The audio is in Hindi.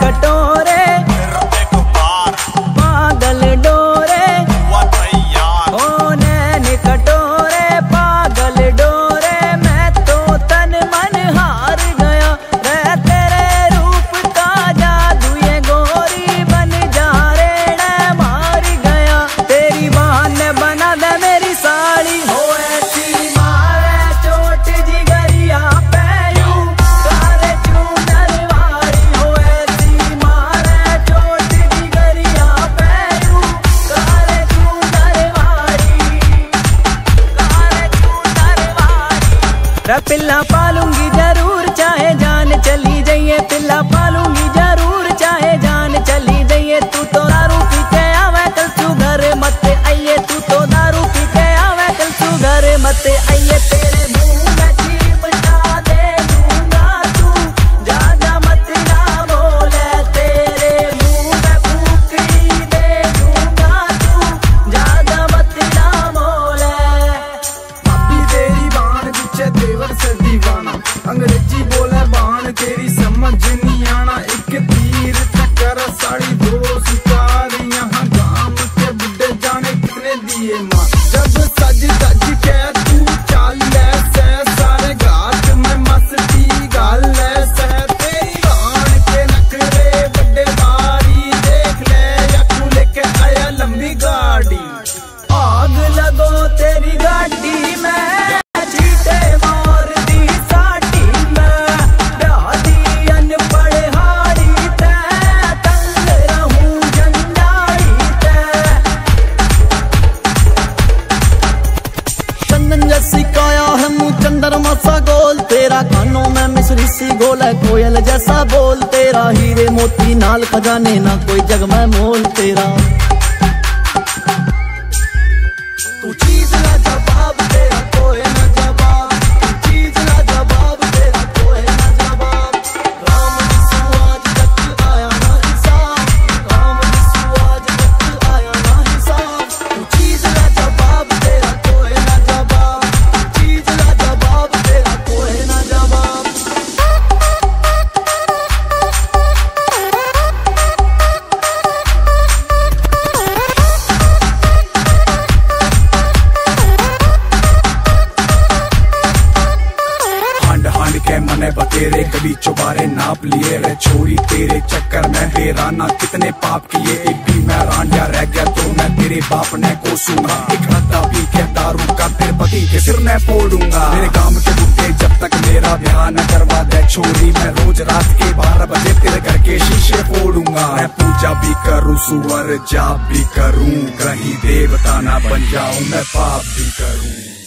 कटोरे पागल डोरे ओ नैन कटोरे पागल डोरे मैं तो तन मन हार गया रे तेरे रूप का जादू ये गोरी बन जा रे न मार गया तेरी बहन ने बना दे मेरी साड़ी हो ऐसी मारे चोट जिगरिया पे यूं कारे चूनर वारी हो ऐसी मारे चोट जिगरिया पे यूं कारे चूनर वारी रे पिल्ला पालूंगी जरूर चाहे जान चली जाइए पिल्ला पालूंगी जरूर चाहे जान चली जाइए तू तो दारू पी के आवे कल तू घर मत आइए तू तो दारू पी के आवे कल तू घर मत आइए तेरे मुंह में चिपटा दे दूंगा तू ज्यादा मत ना बोले तेरे मुंह में फूंकनी दे दूंगा तू ज्यादा मत ना बोले भाभी तेरी बाण पीछे देवर से दीवाना अंग्रेजी बोले बाण तेरी समझ नहीं आना एक तीर चक्कर साड़ी दो शिकार यहाँ गांव के बुड्ढे जाने कितने दिए माँ जब सज धज के तू चाल से सारे घाट में मस्ती गाल से तेरी बाण के नखरे बड़े भारी देख ले या तू लेके आया लंबी गाड़ी आग लगो तेरी गाड़ी में चीटे मार दी साटी में ब्यादी अनपढ़ हाड़ी ते तंग रहूं जंजाड़ी ते चंदन जैसी काया है मुँह चंद्रमा सा गोल तेरा कानों में मिश्री सी गोल है कोयल जैसा बोल तेरा हीरे मोती नाल खजाने ना कोई जग में मोल तेरा तू चीज ना जवाब तेरा कोई ना जवाब तू चीज ना जवाब तेरा कोई ना जवाब राम यीशु आज तक आया ना हिसाब राम यीशु आज तक आया ना हिसाब तू चीज ना जवाब तेरा कोई ना जवाब तू चीज ना जवाब तेरा कोई ना जवाब के मने बतेरे कभी चुबारे नाप लिए रे छोरी तेरे चक्कर में बेराना कितने पाप किए एक भी मैं रांडिया रह गया तो मैं तेरे बाप ने कोसूंगा एक हद्दा भी के दारू का तेरे पति के सिर में फोड़ूंगा मेरे काम के बुढ़े जब तक मेरा ध्यान न करवा दे छोरी मैं रोज रात के 12 बजे तेरे घर के शीशे फोड़ूंगा मैं पूजा भी करूँ सुअर जाप भी करूँ कहीं देवता ना बन जाऊं मैं पाप भी करूँ